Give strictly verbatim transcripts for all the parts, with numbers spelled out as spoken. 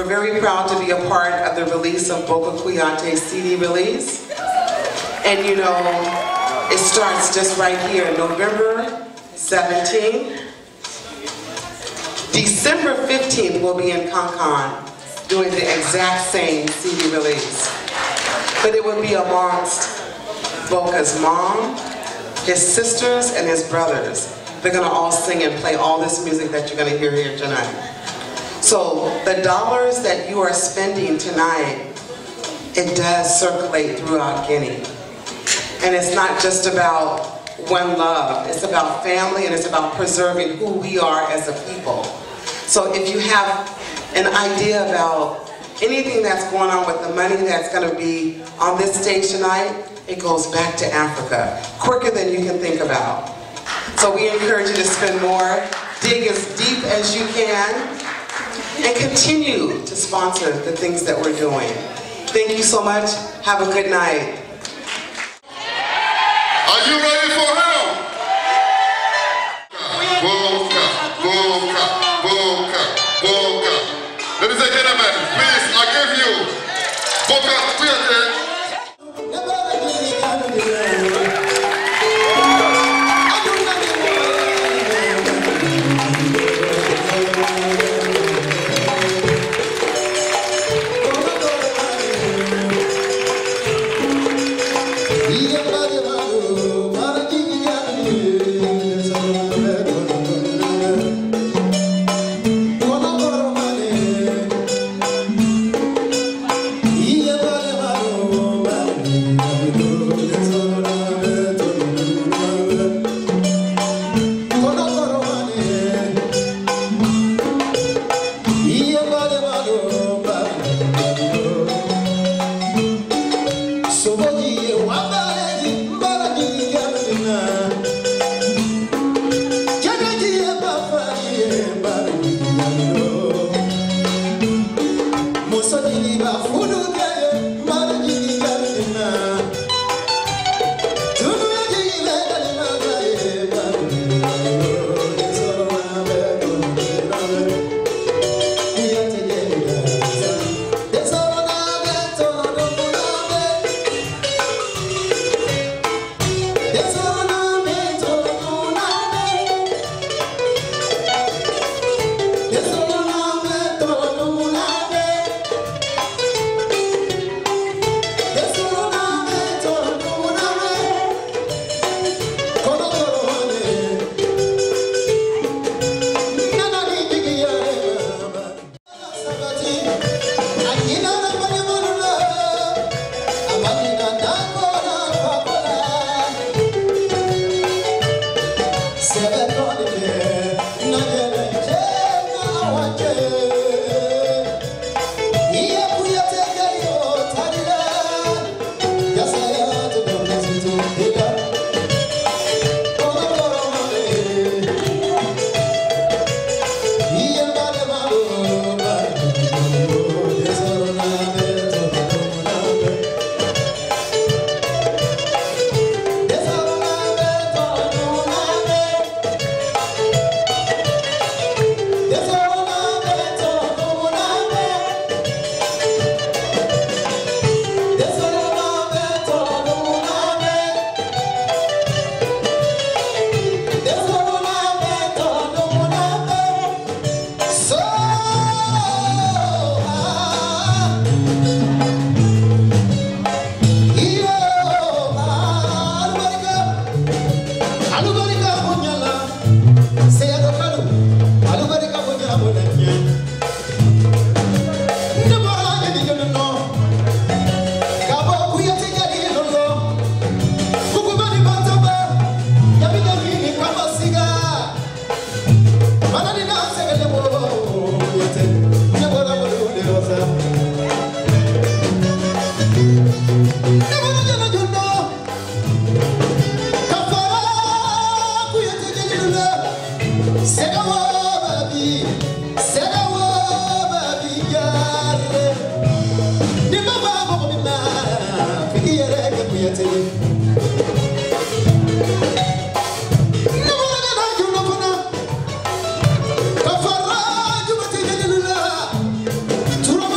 very proud to be a part of the release of Boca Quiante's C D release. And you know, it starts just right here, November seventeenth. December fifteenth, we'll be in Cancan doing the exact same C D release. But it will be amongst Boca's mom, his sisters, and his brothers. They're gonna all sing and play all this music that you're gonna hear here tonight. So the dollars that you are spending tonight, it does circulate throughout Guinea. And it's not just about one love, it's about family and it's about preserving who we are as a people. So if you have an idea about anything that's going on with the money that's going to be on this stage tonight, it goes back to Africa, quicker than you can think about. So we encourage you to spend more, dig as deep as you can, and continue to sponsor the things that we're doing. Thank you so much. Have a good night. Are you ready for him? Boca, Boca, Boca, Boca. Ladies and gentlemen, please, I give you Boca Quiante. Thank you.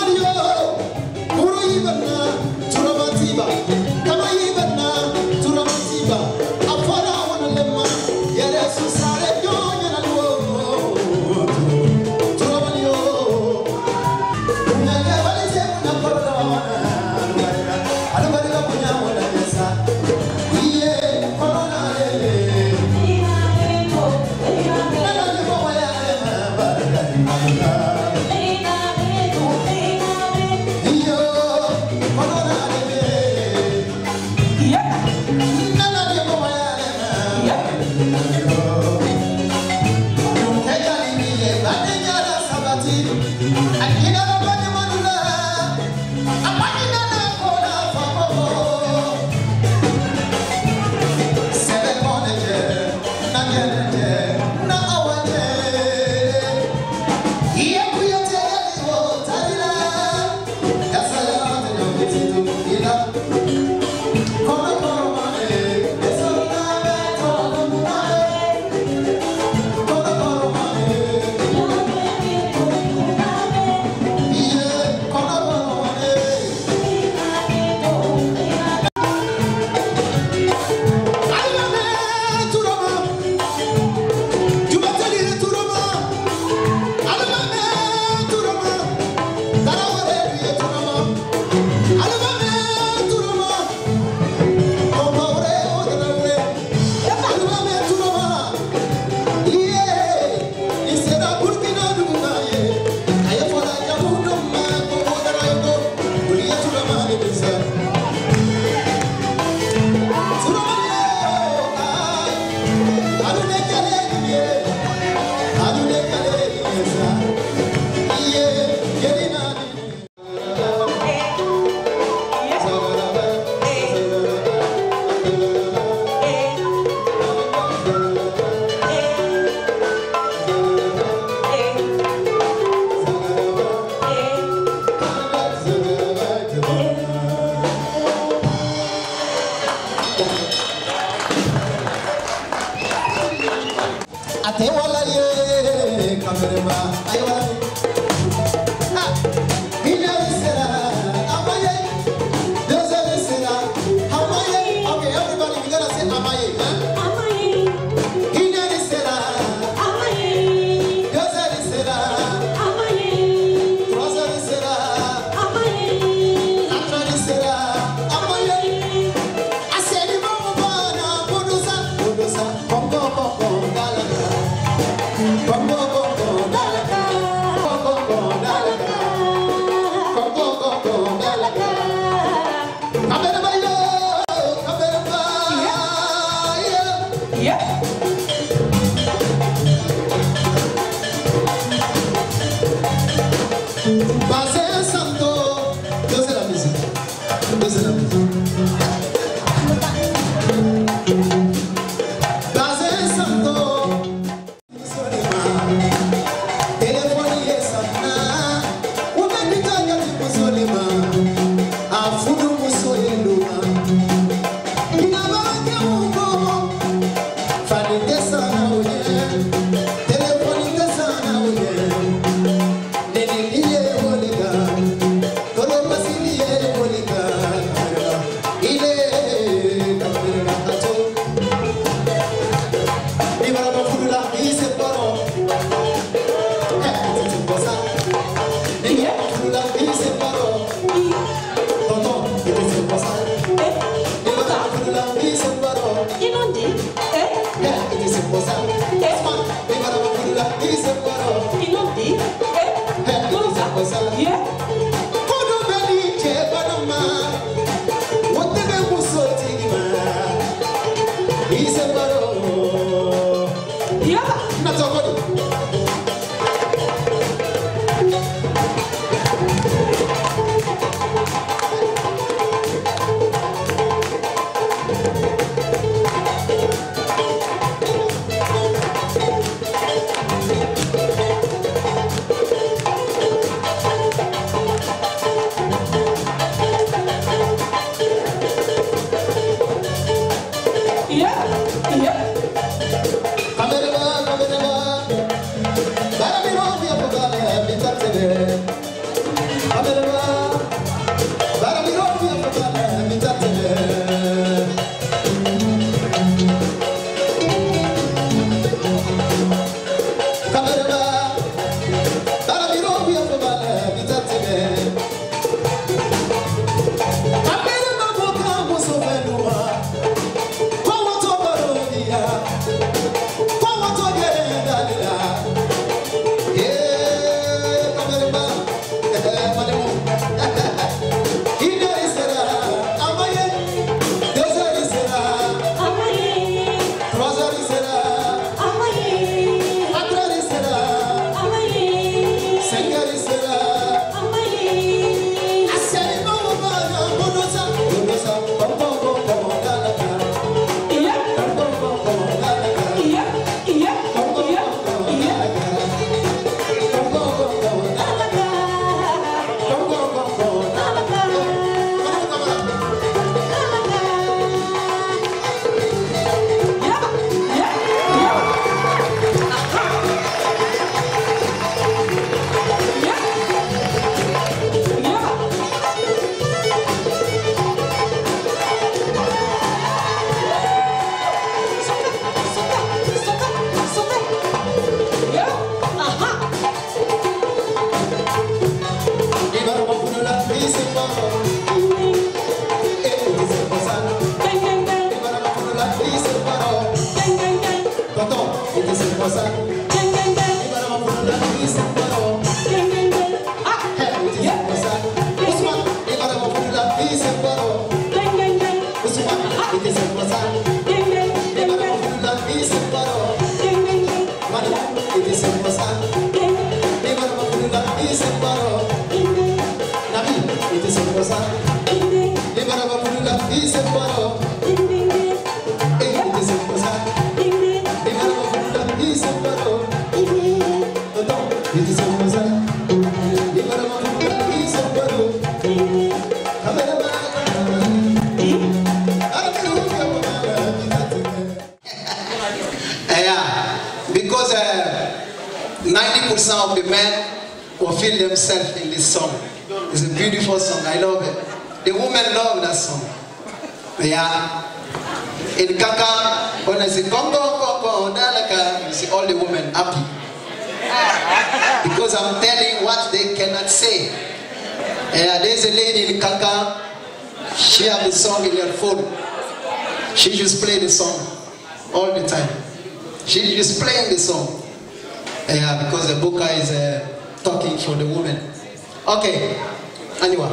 ninety percent of the men will feel themselves in this song. It's a beautiful song. I love it. The women love that song. Yeah. In Kaka, when I say Congo, Congo, Dalaka, you see all the women happy. Because I'm telling what they cannot say. Yeah, there's a lady in Kaka, she has the song in her phone. She just play the song all the time. She just playing the song. Yeah, because the Boka is uh, talking for the women. Okay, Anua.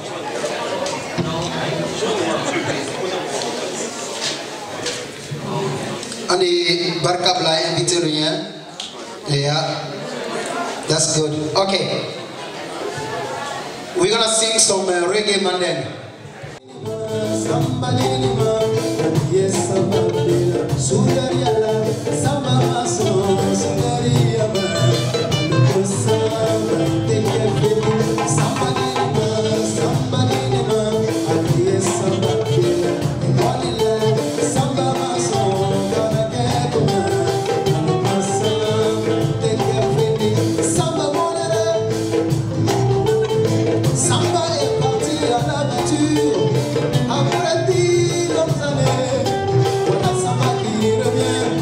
Ani Barkabla invité le lien. Yeah, that's good. Okay, we're gonna sing some uh, reggae mandem. Somebody, yes, somebody, Sudariala, Sama, Sudariala, somebody, somebody, yes, somebody, Après dix longues années, voilà ça va qui revient.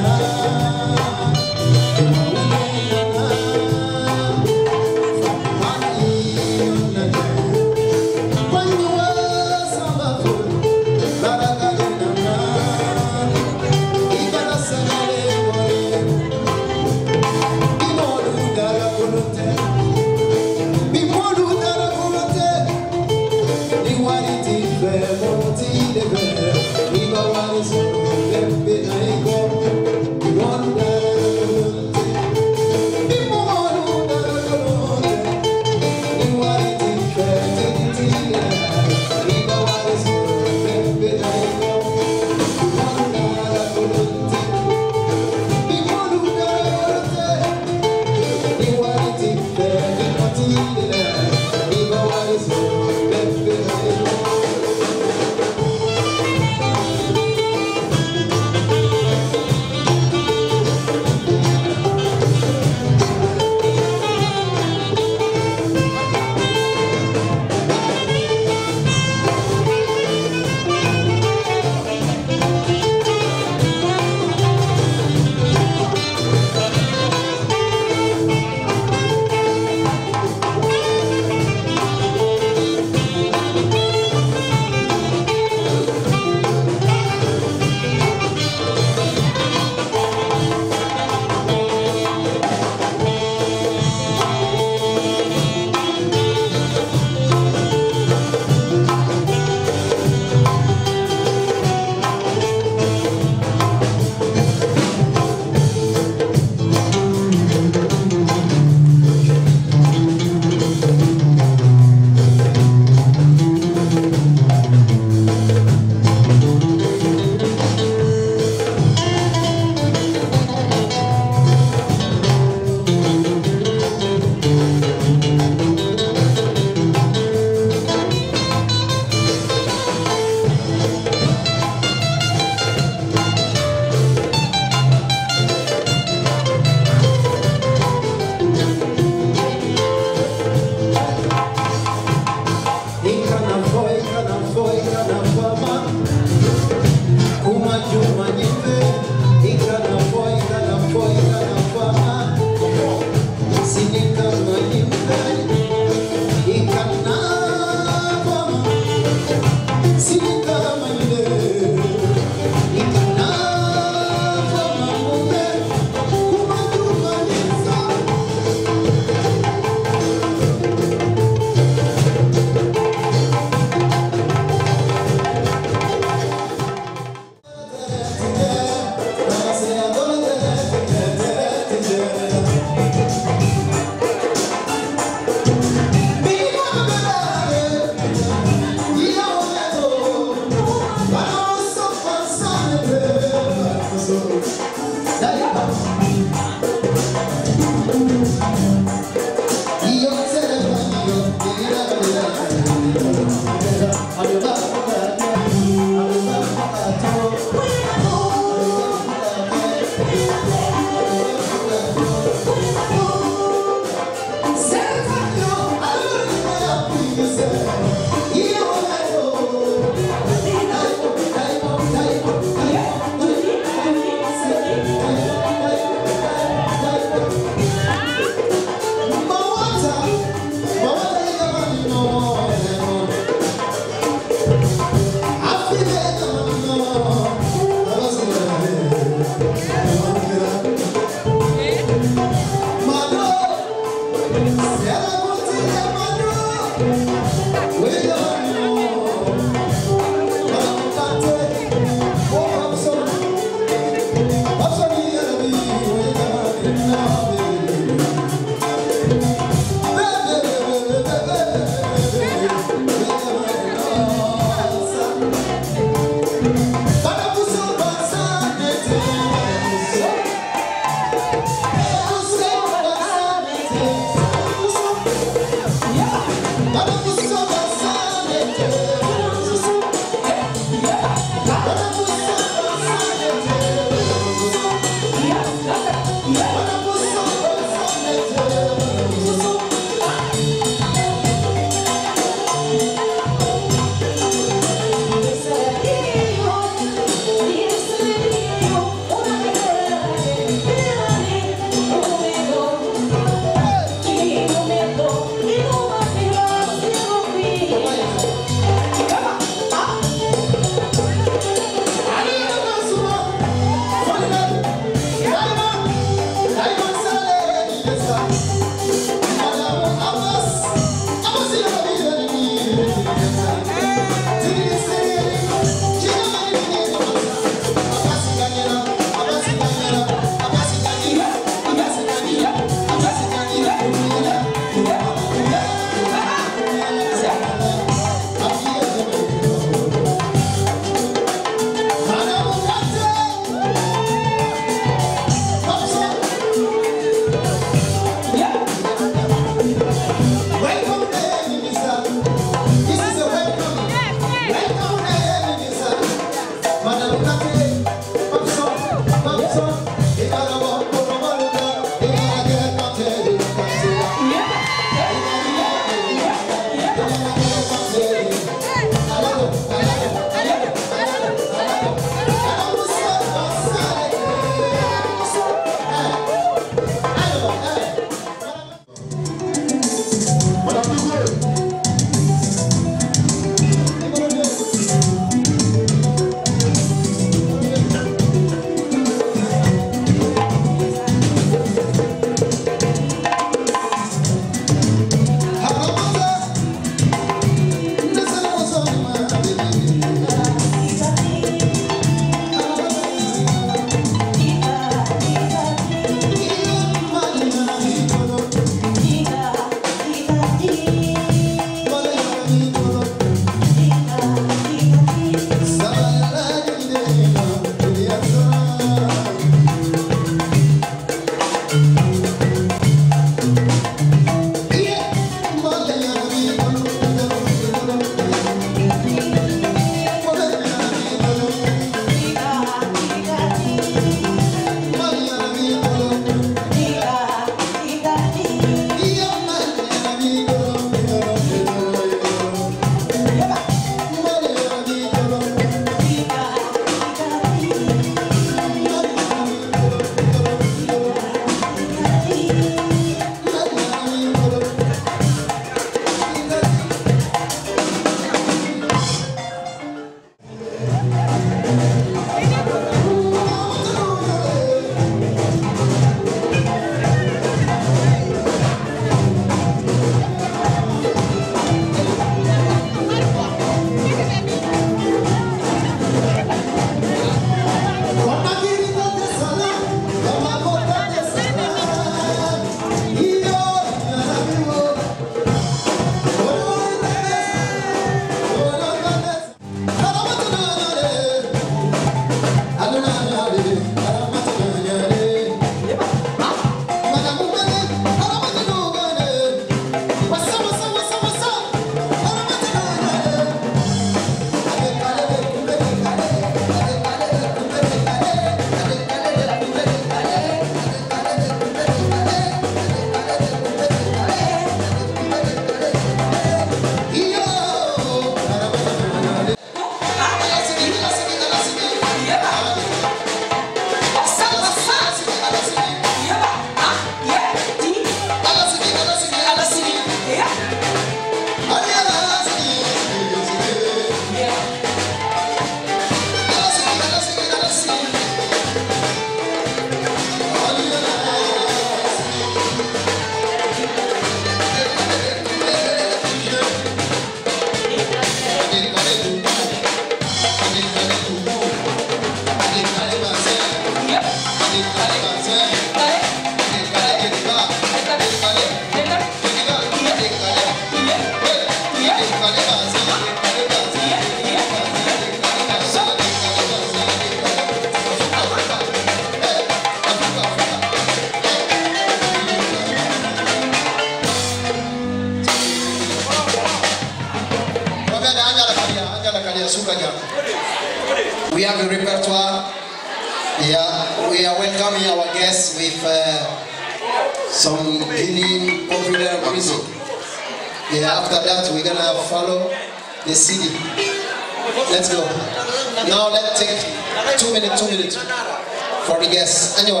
Yeah, we are welcoming our guests with uh, some Guinea popular music. Yeah, after that we're gonna follow the C D. Let's go. Now let's take two minutes, two minutes for the guests. Anyway,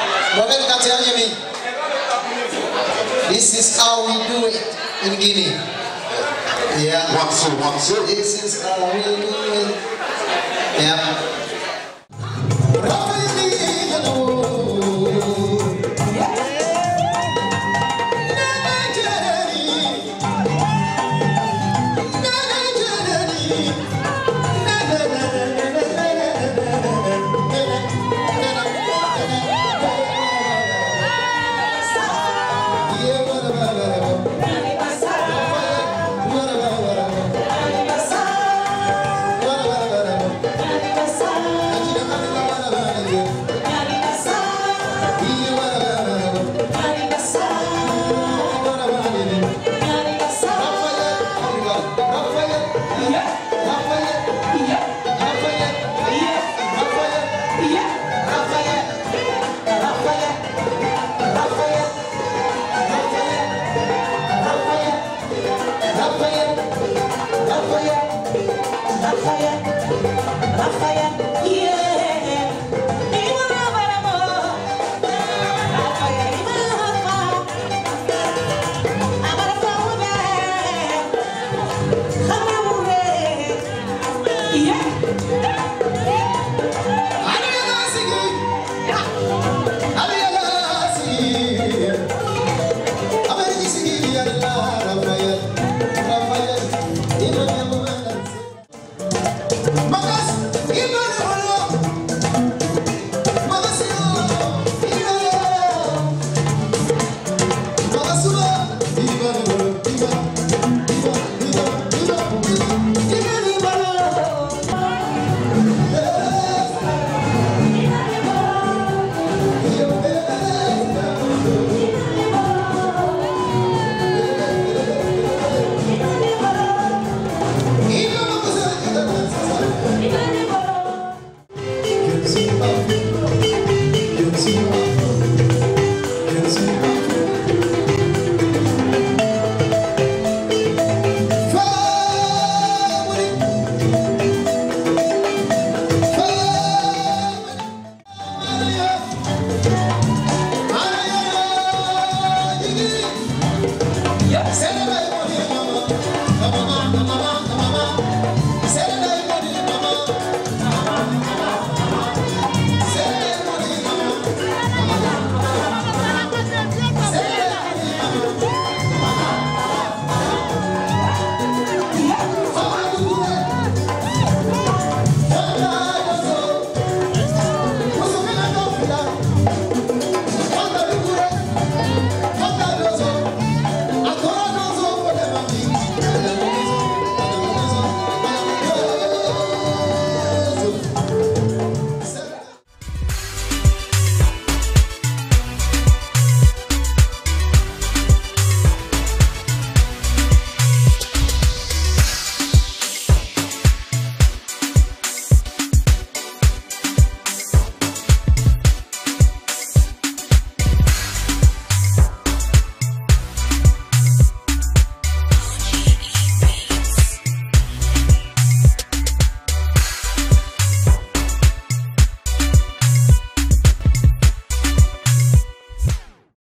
this is how we do it in Guinea. Yeah. One, two, one, two. This is how we do it. Yeah. Yeah.